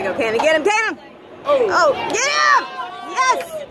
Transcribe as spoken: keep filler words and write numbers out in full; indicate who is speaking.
Speaker 1: There you go, Candy. Get him, get him! Oh, oh get him! Yes!